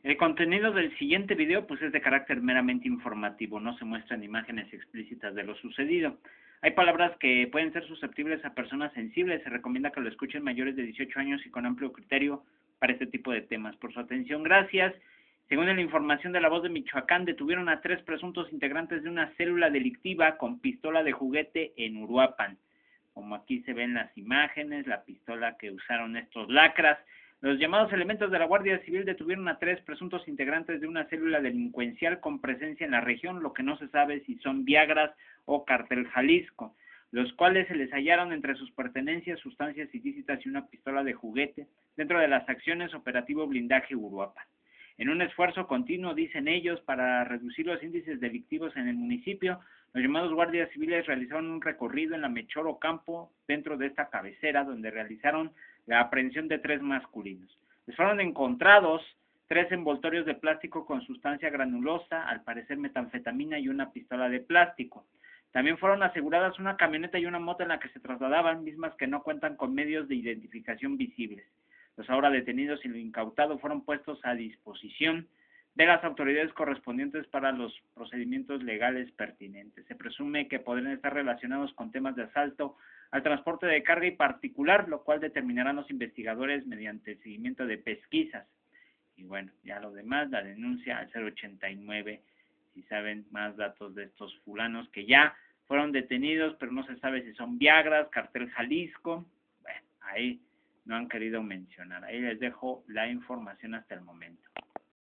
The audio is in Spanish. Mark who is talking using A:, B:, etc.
A: El contenido del siguiente video pues es de carácter meramente informativo, no se muestran imágenes explícitas de lo sucedido. Hay palabras que pueden ser susceptibles a personas sensibles, se recomienda que lo escuchen mayores de 18 años y con amplio criterio para este tipo de temas. Por su atención, gracias. Según la información de La Voz de Michoacán, detuvieron a 3 presuntos integrantes de una célula delictiva con pistola de juguete en Uruapan. Como aquí se ven las imágenes, la pistola que usaron estos lacras. Los llamados elementos de la Guardia Civil detuvieron a 3 presuntos integrantes de una célula delincuencial con presencia en la región, lo que no se sabe si son Viagras o Cártel Jalisco, los cuales se les hallaron entre sus pertenencias sustancias ilícitas y una pistola de juguete dentro de las acciones Operativo Blindaje Uruapan. En un esfuerzo continuo, dicen ellos, para reducir los índices delictivos en el municipio, los llamados guardias civiles realizaron un recorrido en la Mechoro Campo dentro de esta cabecera, donde realizaron la aprehensión de 3 masculinos. Les fueron encontrados 3 envoltorios de plástico con sustancia granulosa, al parecer metanfetamina y una pistola de plástico. También fueron aseguradas una camioneta y una moto en la que se trasladaban, mismas que no cuentan con medios de identificación visibles. Los ahora detenidos y lo incautado fueron puestos a disposición de las autoridades correspondientes para los procedimientos legales pertinentes. Se presume que podrían estar relacionados con temas de asalto al transporte de carga y particular, lo cual determinarán los investigadores mediante el seguimiento de pesquisas. Y bueno, ya lo demás, la denuncia al 089, si saben más datos de estos fulanos que ya fueron detenidos, pero no se sabe si son Viagras, Cartel Jalisco. Bueno, ahí no han querido mencionar. Ahí les dejo la información hasta el momento.